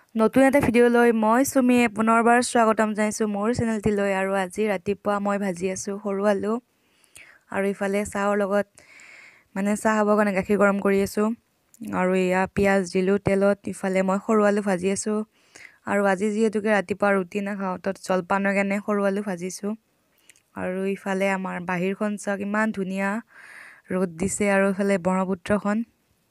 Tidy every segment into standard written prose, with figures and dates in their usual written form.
নতুন এটা ভিডিঅ' লৈ মই সুমিয়ে পুনৰবাৰ স্বাগতম জনাইছোঁ মোৰ চেনেলটিলৈ। আৰু আজি ৰাতিপুৱা মই ভাজি আছোঁ সৰু আলু, আৰু ইফালে চাহৰ লগত চাহ খাবৰ কাৰণে গাখীৰ গৰম কৰি আছোঁ। আৰু এয়া পিঁয়াজ দিলোঁ তেলত, ইফালে মই সৰু আলু ভাজি আছোঁ। আৰু আজি যিহেতুকে ৰাতিপুৱা ৰুটি নাখাওঁ, তাত জলপানৰ কাৰণে সৰু আলু ভাজিছোঁ। আৰু ইফালে আমাৰ বাহিৰখন চাওক, ইমান ধুনীয়া ৰ'দ দিছে, আৰু ইফালে ব্ৰহ্মপুত্ৰখন।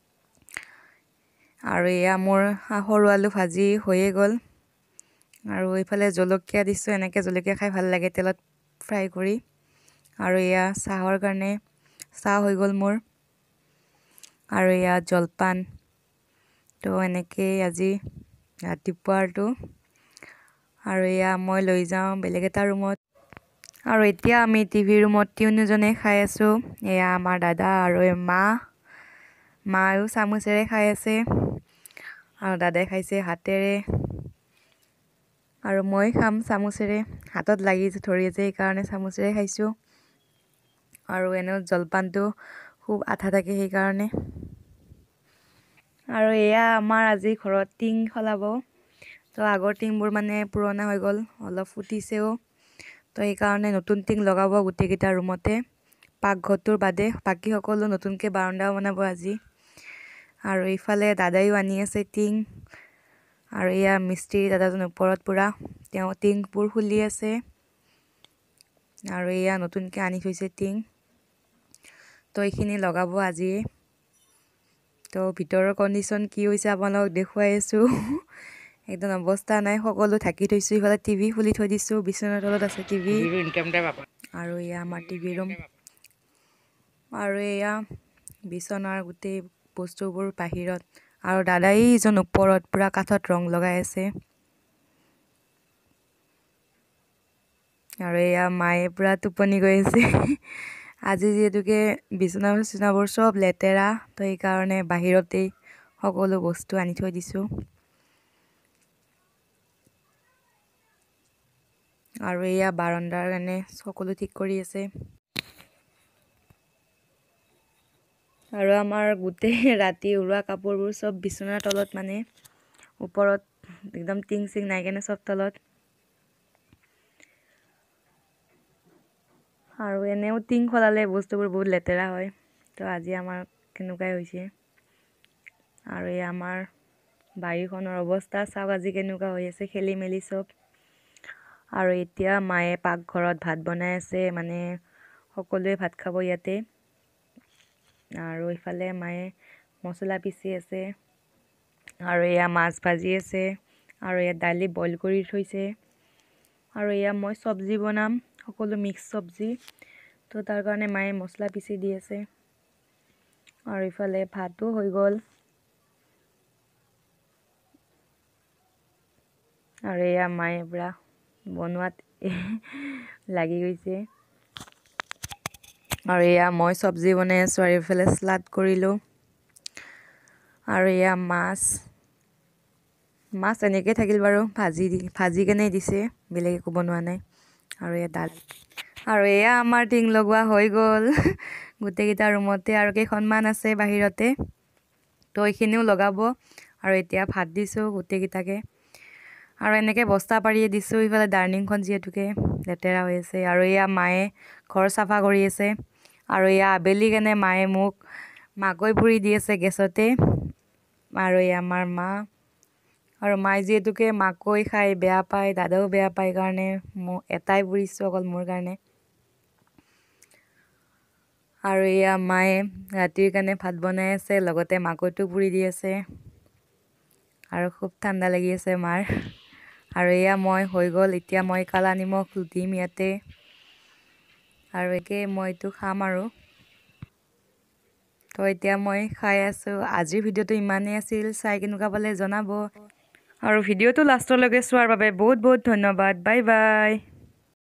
আৰু এয়া মোৰ সৰু আলু ভাজি হৈয়ে গ'ল। আৰু এইফালে জলকীয়া দিছোঁ, এনেকৈ জলকীয়া খাই ভাল লাগে তেলত ফ্ৰাই কৰি। আৰু এয়া চাহৰ কাৰণে চাহ হৈ গ'ল মোৰ, আৰু এয়া জলপান। তো এনেকেই আজি ৰাতিপুৱাৰটো। আৰু এয়া মই লৈ যাওঁ বেলেগ এটা ৰুমত। আৰু এতিয়া আমি টিভি ৰুমত তিনিওজনে খাই আছোঁ। এয়া আমাৰ দাদা আৰু মায়ো চামুচেৰে খাই আছে, আৰু দাদাই খাইছে হাতেৰে, আৰু মই খাম চামুচেৰে। হাতত লাগি ধৰি আছে সেইকাৰণে চামুচেৰে খাইছোঁ। আৰু এনেও জলপানটো খুব আঠা থাকে সেইকাৰণে। আৰু এয়া আমাৰ আজি ঘৰত টিং সলাব। তো আগৰ টিংবোৰ পুৰণা হৈ গ'ল, অলপ ফুটিছেও। তো সেইকাৰণে নতুন টিং লগাব গোটেইকেইটা ৰুমতে। পাকঘৰটোৰ বাদে বাকী সকলো নতুনকৈ বাৰাণ্ডাও বনাব আজি। আৰু ইফালে দাদাইও আনি আছে টিং, আৰু এয়া মিস্ত্ৰী দাদাজন ওপৰত পূৰা তেওঁ টিংবোৰ খুলি আছে। আৰু এয়া নতুনকৈ আনি থৈছে টিং, তো এইখিনি লগাব আজিয়ে। তো ভিতৰৰ কণ্ডিশ্যন কি হৈছে আপোনালোকক দেখুৱাই আছোঁ। একদম অৱস্থা নাই, সকলো ঢাকি থৈছোঁ। ইফালে টিভি খুলি থৈ দিছোঁ, বিচনাৰ তলত আছে টিভি। আৰু এয়া আমাৰ টিভি ৰুম। আৰু এয়া বিচনাৰ গোটেই বস্তুবোৰ বাহিৰত, আৰু দাদাই ইজন ওপৰত পূৰা কাঠত ৰং লগাই আছে। আৰু এয়া মায়ে পূৰা টোপনি গৈ আছে। আজি যিহেতুকে বিচনাবোৰ চব লেতেৰা, তো সেইকাৰণে বাহিৰতেই সকলো বস্তু আনি থৈ দিছোঁ। আৰু এয়া বাৰাণ্ডাৰ কাৰণে সকলো ঠিক কৰি আছে। আৰু আমাৰ গোটেই ৰাতি উৰোৱা কাপোৰবোৰ চব বিচনাৰ তলত, ওপৰত একদম টিং চিং নাই কেনে চব তলত। আৰু এনেও টিং সলালে বস্তুবোৰ বহুত লেতেৰা হয়, তো আজি আমাৰ কেনেকুৱাই হৈছে। আৰু এই আমাৰ বাৰীখনৰ অৱস্থা চাওক আজি কেনেকুৱা হৈ আছে, খেলি মেলি চব। আৰু এতিয়া মায়ে পাকঘৰত ভাত বনাই আছে, সকলোৱে ভাত খাব ইয়াতে। আৰু ইফালে মায়ে মছলা পিচি আছে, আৰু এয়া মাছ ভাজি আছে, আৰু এয়া দালি বইল কৰি থৈছে। আৰু এয়া মই চব্জি বনাম, সকলো মিক্স চব্জি, তো তাৰ কাৰণে মায়ে মছলা পিচি দি আছে। আৰু ইফালে ভাতো হৈ গ'ল। আৰু এয়া মায়ে পূৰা বনোৱাত লাগি গৈছে। আৰু এয়া মই চব্জি বনাই আছোঁ, আৰু এইফালে চালাড কৰিলোঁ। আৰু এয়া মাছ এনেকৈ থাকিল বাৰু, ভাজি কেনে দিছে, বেলেগ একো বনোৱা নাই। আৰু এয়া দালি। আৰু এয়া আমাৰ টিং লগোৱা হৈ গ'ল গোটেইকেইটা ৰুমতে, আৰু কেইখনমান আছে বাহিৰতে, তো এইখিনিও লগাব। আৰু এতিয়া ভাত দিছোঁ গোটেইকেইটাকে, আৰু এনেকৈ বস্তা পাৰিয়ে দিছোঁ। ইফালে ডাইনিংখন যিহেতুকে লেতেৰা হৈ আছে। আৰু এয়া মায়ে ঘৰ চাফা কৰি আছে। আৰু এয়া আবেলি কেনে মায়ে মোক মাকৈ পুৰি দি আছে গেছতে। আৰু এয়া আমাৰ মা, আৰু মায়ে যিহেতুকে মাকৈ খাই বেয়া পায়, দাদাও বেয়া পায়, কাৰণে মোক এটাই পুৰিছোঁ অকল মোৰ কাৰণে। আৰু এয়া মায়ে ৰাতিৰ কাৰণে ভাত বনাই আছে, লগতে মাকৈটো পুৰি দি আছে। আৰু খুব ঠাণ্ডা লাগি আছে মাৰ। আৰু এয়া মই হৈ গ'ল, এতিয়া মই কালা নিমখ দিম ইয়াতে, আৰু একে মই এইটো খাম। আৰু তো এতিয়া মই খাই আছোঁ। আজিৰ ভিডিঅ'টো ইমানেই আছিল, চাই কেনেকুৱা পালে জনাব। আৰু ভিডিঅ'টো লাষ্টলৈকে চোৱাৰ বাবে বহুত বহুত ধন্যবাদ। Bye bye.